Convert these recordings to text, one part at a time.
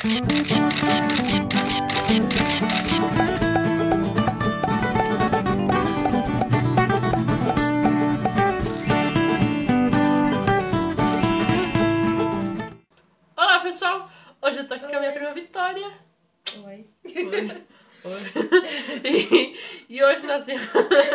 Olá, pessoal! Hoje eu tô aqui com a minha prima Vitória. Oi. E hoje nós íamos...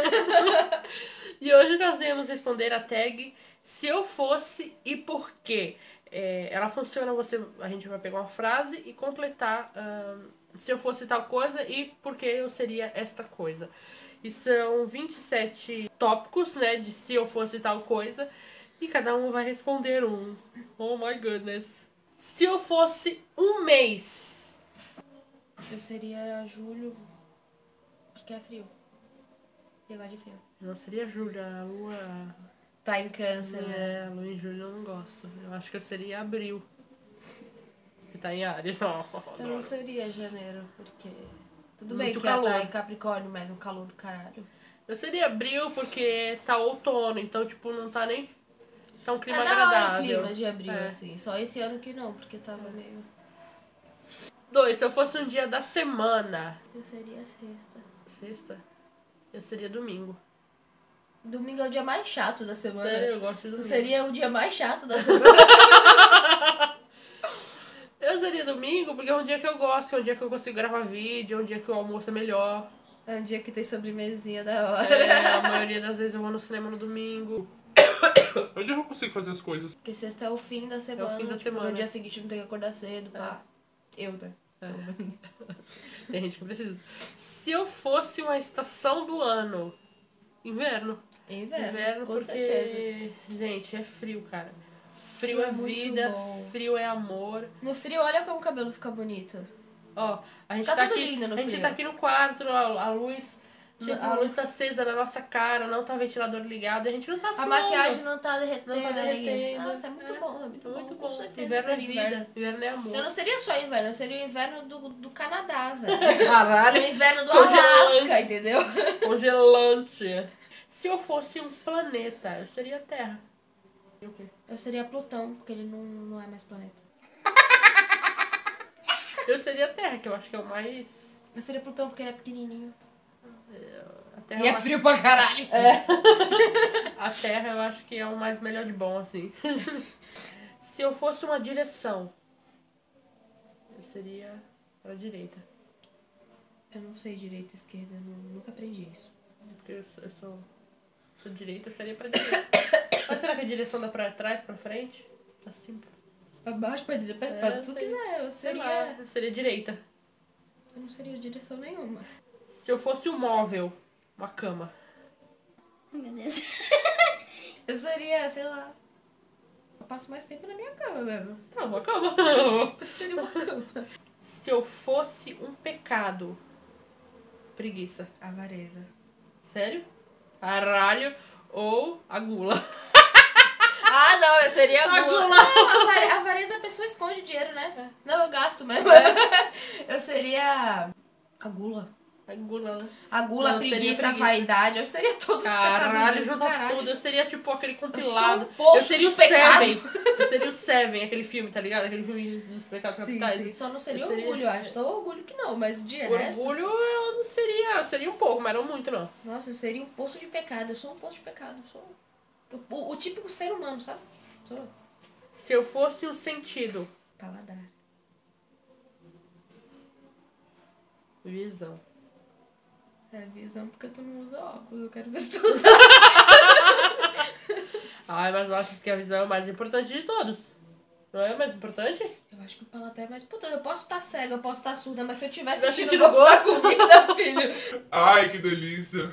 E hoje nós íamos responder a tag Se Eu Fosse e Por Quê. Ela funciona, a gente vai pegar uma frase e completar se eu fosse tal coisa e por que eu seria esta coisa. E são 27 tópicos, né, de se eu fosse tal coisa. E cada um vai responder um. Oh my goodness. Se eu fosse um mês. Eu seria julho, porque é frio. Eu gosto de frio. Não seria julho, a lua... Tá em câncer, né? A lua em julho eu não gosto. Eu acho que eu seria abril. Que tá em Áries. Eu não seria janeiro, porque... Tudo Muito bem que calor. ela tá em Capricórnio, mas um calor do caralho. Eu seria abril porque tá outono, então tipo, não tá nem... Tá um clima É da hora o agradável. clima de abril, É. assim. Só esse ano que não, porque tava meio... 2. Se eu fosse um dia da semana. Eu seria sexta. Sexta? Eu seria domingo. Domingo é o dia mais chato da semana. Sério, eu gosto de domingo. Tu seria o dia mais chato da semana. Eu seria domingo porque é um dia que eu gosto, é um dia que eu consigo gravar vídeo, é um dia que o almoço é melhor. É um dia que tem sobremesinha da hora. A maioria das vezes eu vou no cinema no domingo. Onde eu consigo fazer as coisas? Porque sexta é o fim da semana. fim da tipo, semana. No dia seguinte não tem que acordar cedo, pá. Eu, né? Tem gente que precisa. Se eu fosse uma estação do ano, inverno. Inverno, com porque, certeza. gente, é frio, cara. Frio Frio é é muito vida, bom. frio é amor. No frio, olha como o cabelo fica bonito. Ó, a gente Tá tá tudo aqui, lindo no a gente frio. tá aqui no quarto, a luz, Tipo, a luz tá acesa na nossa cara, não tá o ventilador ligado, a gente não tá A suando. maquiagem não tá derretendo. Não tá derretendo. Nossa, é muito bom, é muito bom. Muito Com bom. certeza Inverno é seria vida, inverno. inverno é amor. Eu não seria só inverno, eu seria o inverno do Canadá, velho. Caralho, O inverno do Congelante. Alasca, entendeu? congelante. Se eu fosse um planeta, eu seria a Terra. E o quê? Eu seria Plutão, porque ele não é mais planeta. Eu seria a Terra, que eu acho que é o mais... Eu seria Plutão porque ele é pequenininho. A Terra E é frio pra caralho. A Terra eu acho que é o mais melhor de bom, assim. Se eu fosse uma direção, eu seria pra direita. Eu não sei direita e esquerda, nunca aprendi isso. Porque eu sou direita, eu seria pra direita. Mas será que a direção dá pra trás, pra frente? Assim, Pra baixo, pra direita, É, pra eu tu sei. quiser. Eu sei lá, seria... eu seria direita. Eu não seria direção nenhuma. Se eu fosse um móvel, uma cama. Meu Deus. Eu seria, sei lá... Eu passo mais tempo na minha cama mesmo. Tá, uma cama. Eu seria uma cama. Se eu fosse um pecado, preguiça. Avareza. Sério? Caralho ou a gula. Ah, não, eu seria a gula. gula. Não, avareza a pessoa esconde dinheiro, né? Não, eu gasto mesmo. Eu seria a gula. A gula, né? A gula, Não, a seria preguiça, a preguiça. vaidade. Eu seria todos os Caralho, pecados junta caralho. tudo. Eu seria tipo aquele Eu compilado. sou um poço Eu seria de o pecado. Seven. Eu seria o Seven, aquele filme, tá ligado? Aquele filme dos pecados Sim, capitais. sim. Só não seria Eu seria- orgulho, eu acho. Só orgulho que não, mas de resto... Orgulho eu não seria. Eu seria um pouco, mas não muito, não. Nossa, eu seria um poço de pecado. Eu sou um poço de pecado. Eu sou o típico ser humano, sabe? Sou Se eu fosse um sentido, paladar. visão. É visão porque tu não usa óculos. Eu quero ver se tu usa. Ai, mas eu acho que a visão é o mais importante de todos. Não é o mais importante? Eu acho que o paladar é mais importante. Eu posso estar cega, eu posso estar surda, mas se eu tiver Vai sentindo sentindo o gosto da gosto. comida, filho... Ai, que delícia.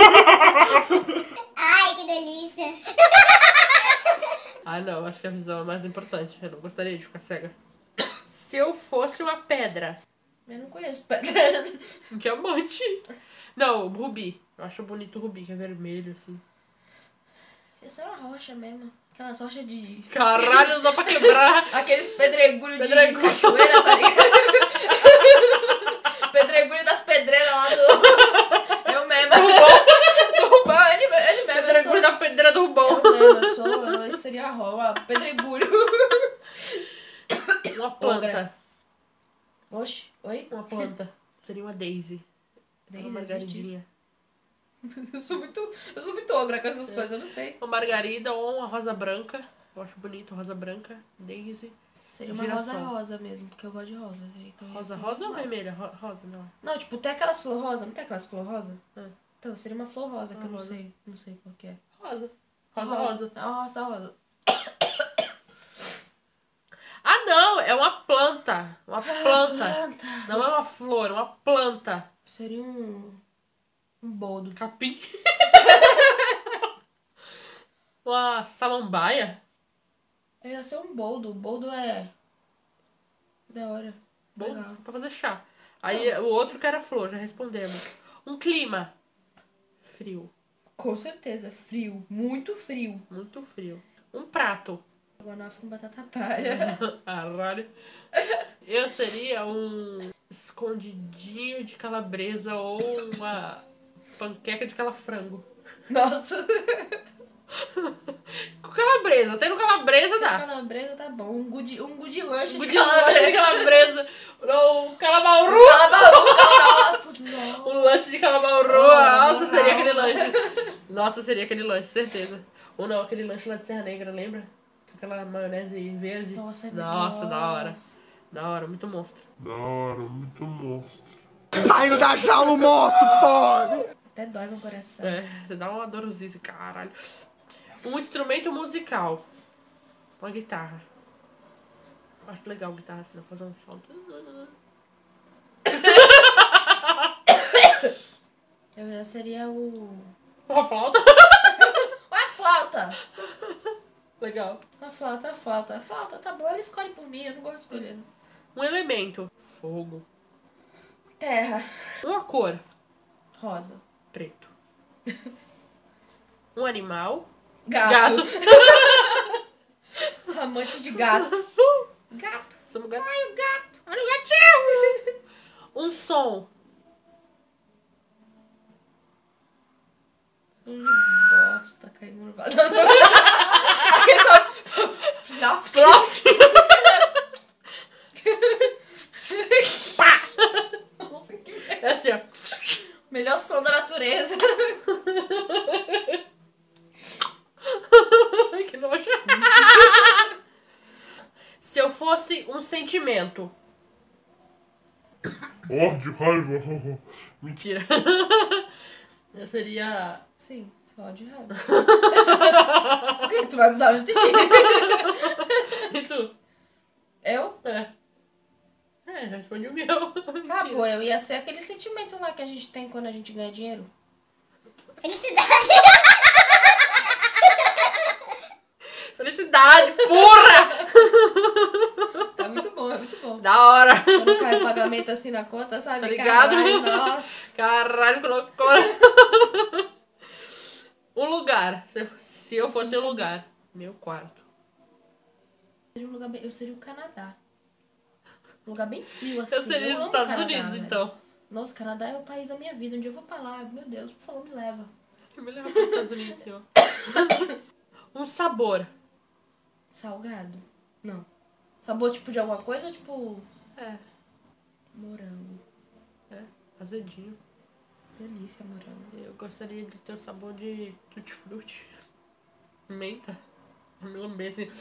Ai, que delícia. Ah, não, acho que a visão é mais importante. Eu não gostaria de ficar cega. Se eu fosse uma pedra, Eu não conheço pedra. um diamante. Não, rubi. Eu acho bonito o rubi, que é vermelho, assim. Isso é uma rocha mesmo. Aquelas rochas de... Caralho, não dá pra quebrar. Aqueles pedregulhos de Pedregulho. cachoeira, tá ligado? Pedregulho das pedreiras lá do... Eu mesma. Do Rubão, ele mesmo. eu Pedregulho sou- da pedreira do Rubão. Eu mesmo, eu seria a rola, pedregulho. Uma planta. Oxi, oi? Uma planta. Seria uma daisy. Daisy Uma existe margaridinha. Eu sou muito ogra com essas coisas, eu não sei. Uma margarida ou uma rosa branca. Eu acho bonito, rosa branca. Daisy. Seria uma Girassol. rosa mesmo, porque eu gosto de rosa. Então ia Rosa, ser rosa ou normal. vermelha? Rosa, não. Não, tipo, tem aquelas flor rosa, não tem aquelas flor rosa? Ah. Então, seria uma flor rosa, que eu não rosa. sei. Não sei qual que é. Rosa. Rosa. É uma rosa rosa. Ah, não! É uma planta. Uma planta. Planta. Não é uma flor, é uma planta. Seria um boldo. Capim. Uma samambaia. Ia ser um boldo. Boldo é... Da hora. Bom, Legal. pra fazer chá. Aí o outro que era flor, já respondemos. Um clima. Frio. Com certeza. Frio. Muito frio. Muito frio. Um prato. Estrogonofe com batata palha. Caralho. Eu seria um escondidinho de calabresa ou uma panqueca de calafrango. Nossa. Com calabresa. Tendo calabresa dá. Calabresa tá bom. Um good lanche de De calabresa. calabresa. Não, calabauru. Nossa. Um lanche de calabauru. Nossa, seria aquele lanche. Nossa, seria aquele lanche, certeza. Ou não, aquele lanche lá de Serra Negra, lembra? Aquela maionese verde. Nossa, é Nossa, da hora. nossa. Da hora, muito monstro. Da hora, muito monstro. Saindo da jaula, o monstro, pode! Até dói meu coração. É, você dá uma dorzice, caralho. Um instrumento musical. Uma guitarra. Eu acho legal guitarra assim, pra fazer um som. Eu seria o... Uma flauta? Uma flauta. Legal. Uma flauta. A flauta tá bom. Ela escolhe por mim. Eu não gosto de escolher. não. Um elemento. Fogo. Terra. Uma cor. Rosa. Preto. Um animal. Gato. Amante de gato. Gato. Somos gato. Ai, o gato. Olha o gatinho! Um som. Bosta caindo no vaso. Aquele só... Ploft. Ploft. Nossa, que merda. É assim, ó. Melhor som da natureza. Ai, que nojo. Se eu fosse um sentimento. Ódio, raiva. Mentira. Eu seria. Sim, só de raiva. Por que tu vai mudar? Eu não entendi. E tu? Eu? É, já respondi o meu. Ah, Mentira. pô, eu ia ser aquele sentimento lá que a gente tem quando a gente ganha dinheiro. Felicidade. Felicidade, porra! É muito bom, é muito bom. Da hora. Quando cai o pagamento assim na conta, sabe? Tá ligado? Caralho, nossa. Caralho, colocou. Um lugar. Se eu fosse um lugar. Meu quarto. Eu seria o Canadá. Um lugar bem frio, assim. Eu seria amo os o Estados Canadá, Unidos, velho. então. Nossa, o Canadá é o país da minha vida. Um dia eu vou pra lá. Meu Deus, por favor, me leva. Me leva para os Estados Unidos, senhor. Um sabor. Salgado? Não. Sabor tipo de alguma coisa ou tipo... É, Morango. azedinho. Delícia, morango. Eu gostaria de ter o sabor de tutti-frutti. Menta. Me lamber assim.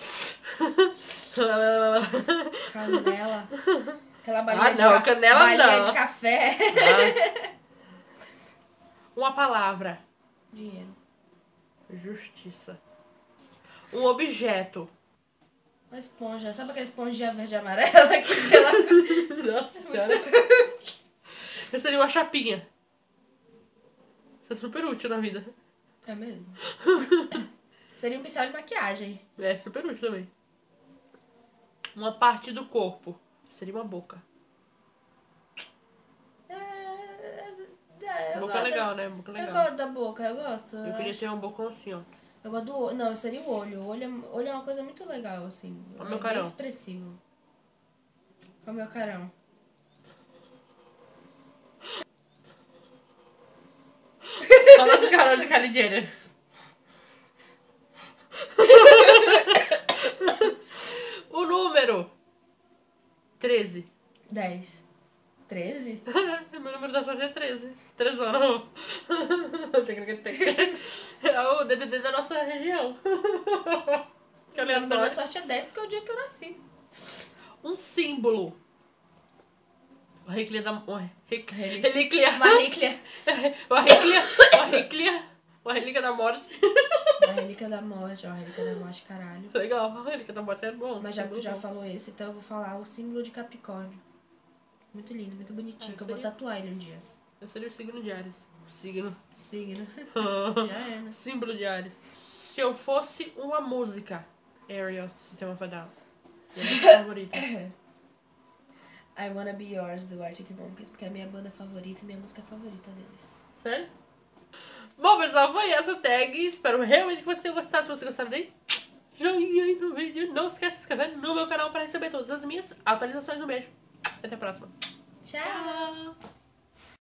Canela. Aquela balinha Ah, não, canela balinha não. de café. Nossa. Uma palavra. Dinheiro. Justiça. Um objeto. Uma esponja. Sabe aquela esponjinha verde e amarela? Aquela... Nossa senhora. Eu seria uma chapinha. Isso é super útil na vida. É mesmo? Seria um pincel de maquiagem. É super útil também. Uma parte do corpo. Seria uma boca. Eu Boca gosto legal, né? Boca Eu legal. gosto da boca, eu gosto. Eu queria ter um bocão assim, ó. Eu gosto do olho. Não, seria o olho. O olho é uma coisa muito legal, assim. Olha o meu É carão. bem expressivo. Olha o meu carão. Olha os caras de Kylie Jenner. O número 13. 10. 13? Meu número da sorte é 13. 13 anos. É o DDD da nossa região. Que Meu número da aleatório. sorte é 10 porque é o dia que eu nasci. Um símbolo. O relíquia da... Relíquia. Relíquia. Uma relíquia. Uma relíquia da morte. Uma relíquia da morte, ó. Relíquia da morte, caralho. Legal, a relíquia da morte é bom. Mas já que tu símbolo já bom. falou esse, então eu vou falar o símbolo de Capricórnio. Muito lindo, muito bonitinho. Que eu vou seria? tatuar ele um dia. Eu seria o signo de Ares. O signo. Signo. Já é, né? Símbolo de Ares. Se eu fosse uma música, Ariel do Sistema of a Down. Minha favorita. I Wanna Be Yours, do Arctic Monkeys, porque é a minha banda favorita e minha música favorita deles. Sério? Bom, pessoal, foi essa tag. Espero realmente que você tenha gostado. Se você gostar, dê joinha aí no vídeo. Não esquece de se inscrever no meu canal para receber todas as minhas atualizações. Um beijo. Até a próxima. Tchau! Tchau.